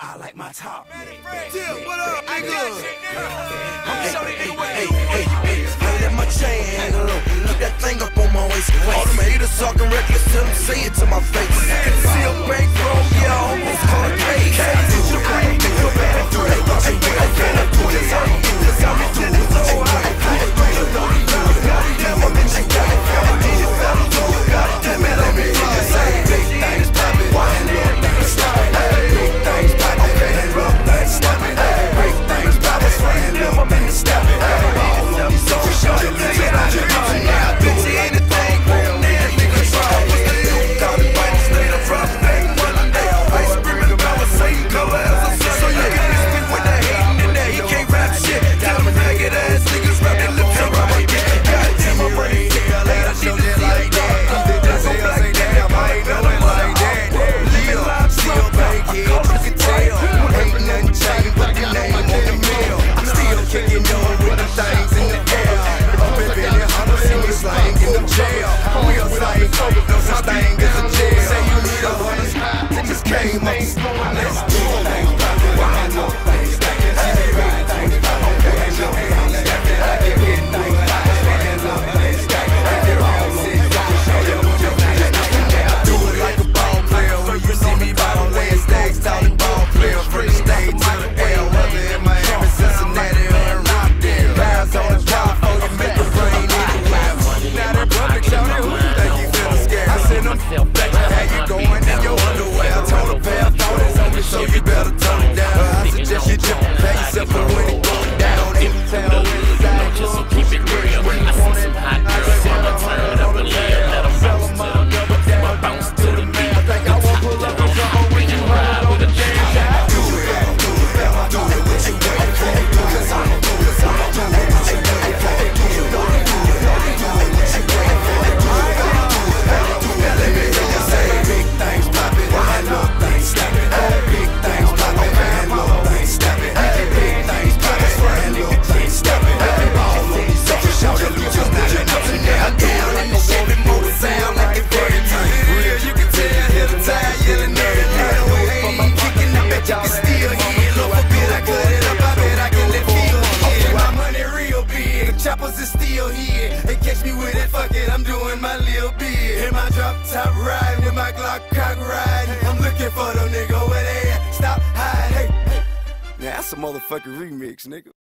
I like my top. Tip, what up, nigga? I let my chain hang low. Keep that thing up on my waist. All them haters talking reckless, tell them say it to my face. Can see a bankroll, yeah, I almost caught a case. Choppers is still here. They catch me with it, fuck it, I'm doing my little bit. In my drop top ride with my Glock cock ride. I'm looking for them nigga where they at. Stop, hide, hey. Now that's a motherfucking remix, nigga.